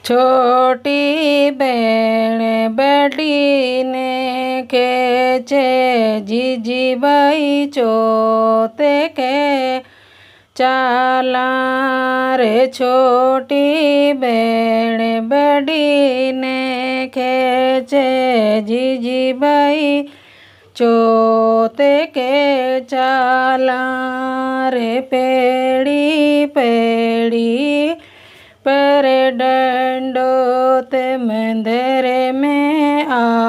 छोटी बहन बड़ी ने खेचे जीजी बाई चोते के चाला रे। छोटी बहन बड़ी ने खेचे जीजी बाई चोते के चाला रे। पेड़ी पेड़ी पर डंडो ते मंदिर में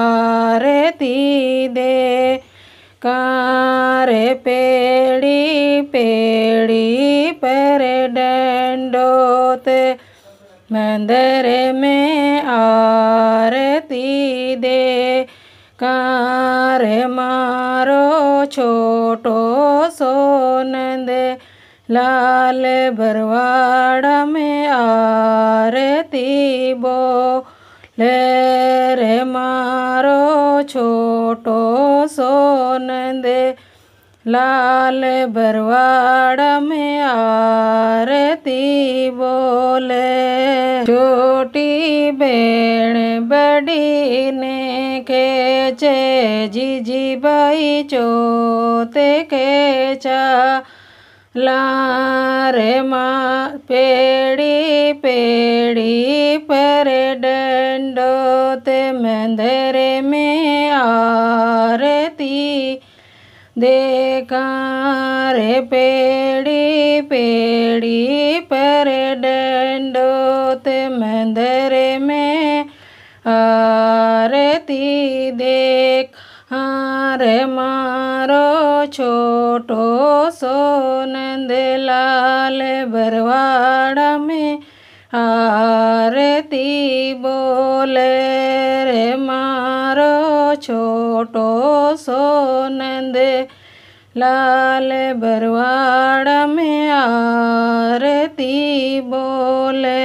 आरती दे कारे। पेड़ी पेड़ी पर डंडो ते मंदिर में आरती दे कारे। मारो छोटो सो नंद लाल बरवाड़ा में आरती बोले रे। मारो छोटो सो नंद लाल बरवाड़ा में आरती बोले। छोटी बहन बड़ी ने खेचे जीजी बाई चोते के चाला रे। माँ पेड़ी पेड़ी पर डंडो ते मंदिर में आरती देखा रे। पेड़ी पेड़ी पर डंडो ते मंदिर में आरती देखा रे। मारो छोटो सो नंद लाल बरवाड़ा में आरती बोले रे। मारो छोटो सो नंद लाल बरवाड़ा में आरती बोले।